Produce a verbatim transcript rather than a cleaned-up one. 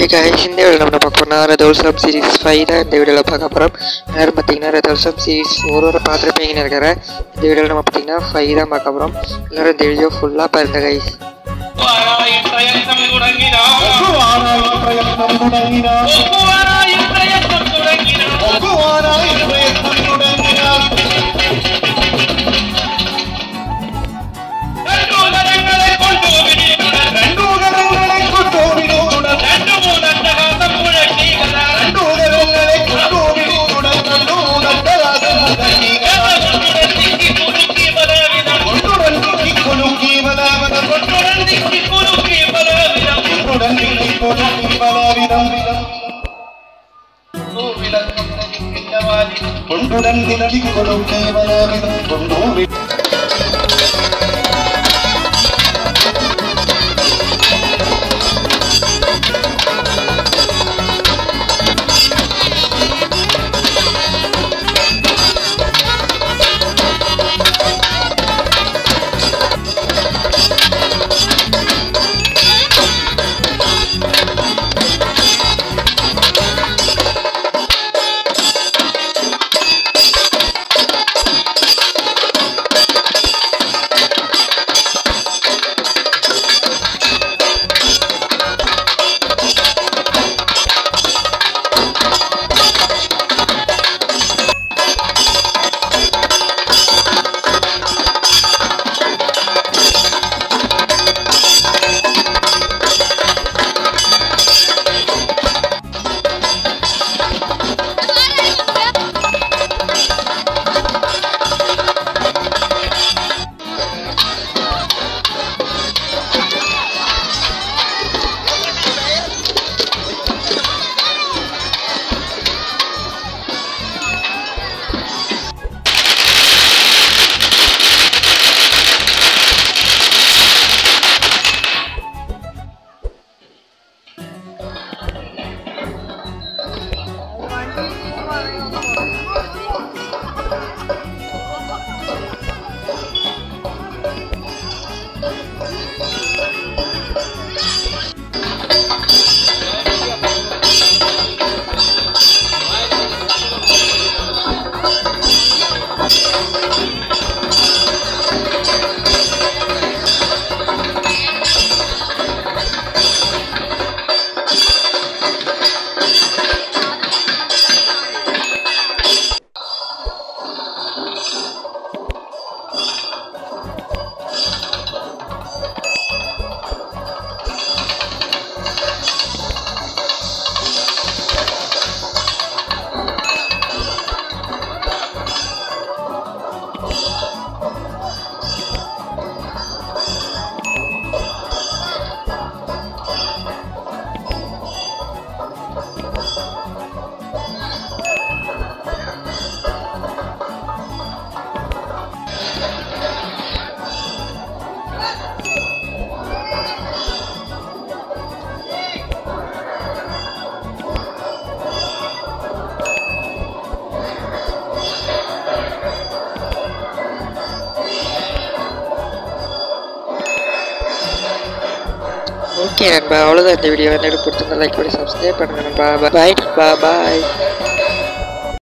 guys, இந்த வீடியோல நம்ம பார்க்க போறோம் ratholsavam series five தான் இந்த வீடியோல பார்க்க போறோம். யாரும் பாத்தீங்கன்னா ratholsavam series four வரை பார்த்திருப்பீங்கன்னு நினைக்கிறேன். இந்த வீடியோல நம்ம பாத்தீங்கன்னா five தான் பார்க்க போறோம். எல்லாரும் இந்த வீடியோ ஃபுல்லா பாருங்க guys. வாராய் பிரயத்தனம் தொடங்கினா வாராய் பிரயத்தனம் தொடங்கினா வாராய் பிரயத்தனம் தொடங்கினா வாராய் பிரயத்தனம் தொடங்கினா கொண்டுடன் நிலடி கொடுக்கே வராவிதம் கொண்டோவி ஓகே நண்பா, அவ்வளோதான் இந்த வீடியோ வந்து பிடிச்சிருந்தா லைக் பண்ணி சப்ஸ்கிரைப் பண்ணுங்க நண்பா. பாய் நண்பா, பாய்.